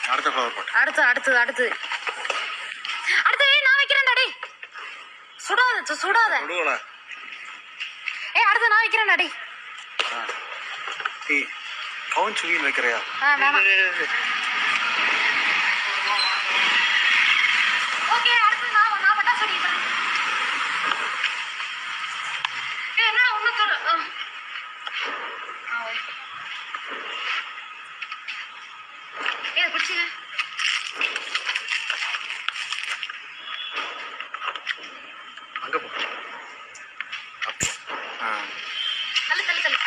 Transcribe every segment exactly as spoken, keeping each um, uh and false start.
அடுத்த flower pot. அடுத்து அடுத்து அடுத்து அடுத்து ஏய் நான் வைக்கிறேன்டா டேய். சுடாத சுடாத. சுடுவல. ஏய் அடுத்து நான் வைக்கிறேன்டா டேய். ஏய் கவுன் சுகில் வைக்கறியா? ஆ வேணாம். ஓகே அடுத்து நான் நான் பட்டா சொல்லிட்டேன். ஏய் என்ன ஒண்ணு தர. ஆ ஓய். ஏய் குச்சிங்க. அங்க போ. அப்போ. ஆ. தள்ளு தள்ளு தள்ளு.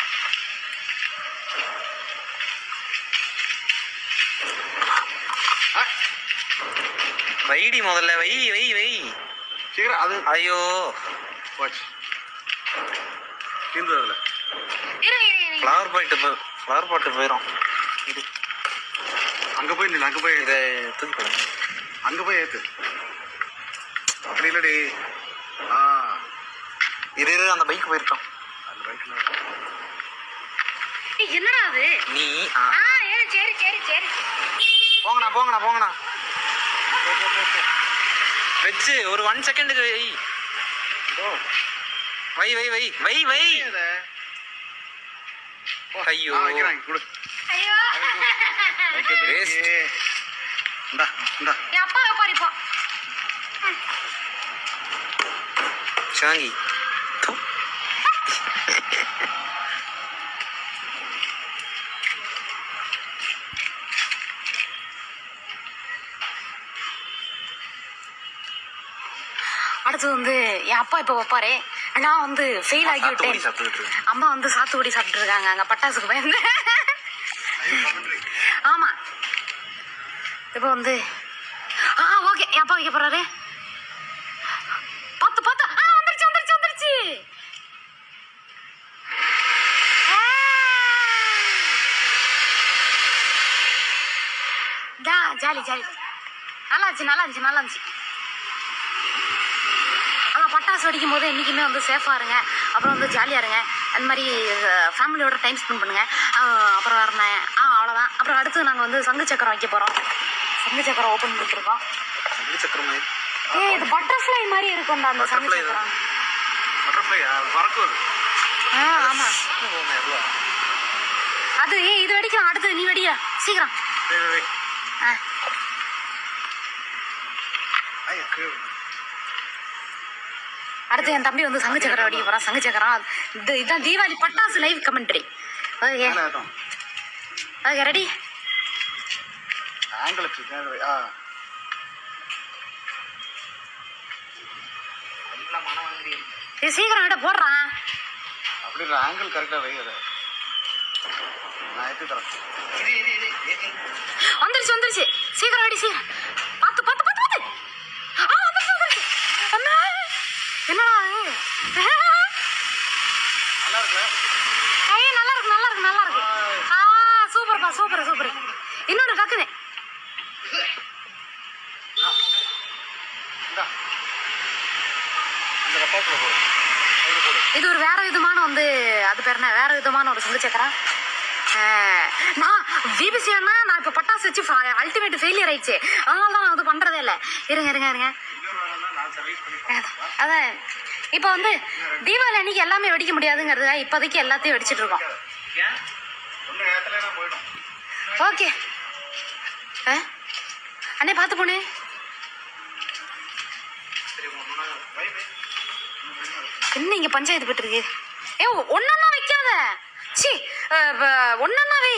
வைடி முதல்ல வை வை வை சீக்கிரம் அது ஐயோ வாட்ச் தீந்துதுல இரு இரு இரு. ஃப்ளவர் பாட்டு ஃப்ளவர் பாட்டு போயிடும். இது அங்க போய் நில்லு அங்க போய் இதை தூக்கி போடுங்க. அங்க போய் ஏத்து. அப்படி இல்லடி. ஆ இரு இரு அந்த பைக் போயிருக்கோம். அந்த பைக்ல ஏய் என்னடா அது? நீ ஆ ஏய் சரி சரி சரி. போங்கண்ணா போங்கண்ணா போங்கண்ணா வச்சு ஒரு ஒன் செகண்டுக்கு வை வை வை வை வை வை ஐயோ வைக்கிறாங்க குடு. ஐயோ வேஸ்ட். இந்தா இந்தா என் அப்பா வைப்பாரு இப்போ. சாங்கி அடுத்து வந்து என் அப்பா இப்போ வைப்பாரு. நான் வந்து ஃபெயில் ஆகி விட்டேன். அம்மா வந்து சாத்துக்குடி சாப்பிட்டு இருக்காங்க அங்க பட்டாசுக்கு பயந்து. ஆமா இப்போ வந்து ஆ ஓகே என் அப்பா வைக்க போறாரு. பார்த்து பார்த்து ஆ வந்துருச்சு வந்துருச்சு வந்துருச்சு. டா ஜாலி ஜாலி நல்லா இருந்துச்சு நல்லா இருந்துச்சு நல்லா இருந்துச்சு. ஆனால் பட்டாசு வெடிக்கும் போது என்றைக்குமே வந்து சேஃபாக இருங்க. அப்புறம் வந்து ஜாலியாக இருங்க. அந்த மாதிரி ஃபேமிலியோட டைம் ஸ்பெண்ட் பண்ணுங்கள். அப்புறம் வரேன் ஆ அவ்வளோதான். அப்புறம் அடுத்து நாங்கள் வந்து சங்கு சக்கரம் வைக்க போகிறோம். சங்கு சக்கரம் ஓப்பன் பண்ணிட்டுருக்கோம். சங்கு சக்கரம் ஏ இது பட்டர்ஃப்ளை மாதிரி இருக்கும்டா அந்த சங்கு சக்கரம். பட்டர்ஃப்ளை பறக்குது. ஆ ஆமாம் அது ஏ இது வெடிக்கலாம். அடுத்து நீ வெடியா சீக்கிரம். ஆ அடுத்து என் தம்பி வந்து சங்கு சக்கரம் வெடிக்க போகிறான். சங்கு சக்கரம் இது இதுதான் தீபாவளி பட்டாசு live commentary. Okay okay ready. ஆங்கிளுக்கு ஆ இது சீக்கிரம் விட போடுறான். அப்படி இல்லை ஆங்கிள் கரெக்டாக வை. அதை நான் எப்படி தரேன். வந்துருச்சு வந்துருச்சு சீக்கிரம் வெடி சீக்கிரம். பார்த்து பார்த்து பார்த்து பார்த்து ஆ வந்துருச்சு வந்துருச்சு. அண்ணா என்னடா நல்லா இருக்குல்ல? ஐயா நல்லா இருக்கு நல்லா இருக்கு நல்லா இருக்கு. ஆ சூப்பர்ப்பா சூப்பர் சூப்பர். இன்னொன்று டக்குது. இது ஒரு வேற விதமான வந்து அது பேர் என்ன வேற விதமான ஒரு சங்கு சக்கரம். நான் பிபிசி அண்ணா நான் இப்போ பட்டாசு வச்சு அல்டிமேட் ஃபெயிலியர் ஆயிடுச்சு. அதனால தான் நான் அது பண்ணுறதே இல்லை. இருங்க இருங்க இருங்க அதான் இப்போ வந்து தீபாவளி அன்னைக்கு எல்லாமே வெடிக்க முடியாதுங்கிறது இப்போதைக்கு எல்லாத்தையும் வெடிச்சிட்டு இருக்கோம். ஓகே அண்ணே பார்த்து போனே. என்ன இங்கே பஞ்சாயத்து போயிட்டு இருக்கு. ஏ ஒன்னா வைக்காத சி ஒன்னா வை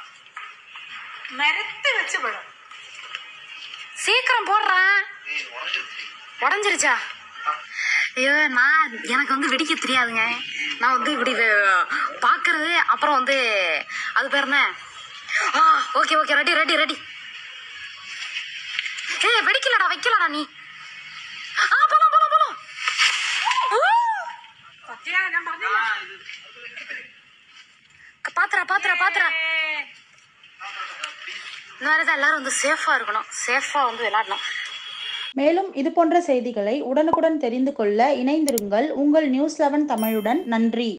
மரத்து வச்சு போடும். சீக்கிரம் போடுறேன். உடஞ்சிருச்சா? ஐயோ நான் எனக்கு வந்து வெடிக்க தெரியாதுங்க. நான் வந்து இப்படி பார்க்கறது அப்புறம் வந்து அது பேர் என்ன ஆ okay okay ready ready ready. ஏ வெடிக்கலடா வைக்கலடா நீ. ஆ போலாம் போலாம் போலாம். பாத்துறா பாத்துறா பாத்துறா. இந்த மாதிரி தான் எல்லாரும் வந்து சேஃபா இருக்கணும். சேஃபா வந்து விளையாடணும். மேலும் இது போன்ற செய்திகளை உடனுக்குடன் தெரிந்து கொள்ள இணைந்திருங்கள் உங்கள் நியூஸ் லெவன் தமிழுடன். நன்றி.